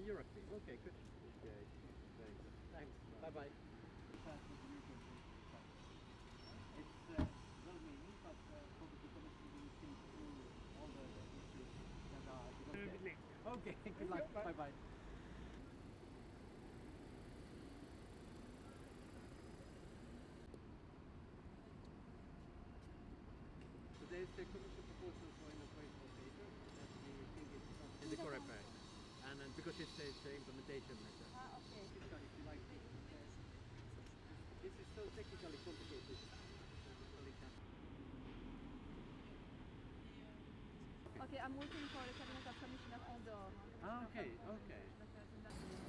Europe team. Okay, good. Okay, very good. Thanks. Bye-bye. It's well meaning, but probably committee will think through all the issues that are. Okay, good luck. Bye-bye. So there's the commission proposal for an operational paper that we think is not in the correct way. And then because it's the implementation measure. Ah, okay. If you like this. This is so technically complicated. Okay, I'm waiting for the cabinet of commission of all the. Ah, okay, okay.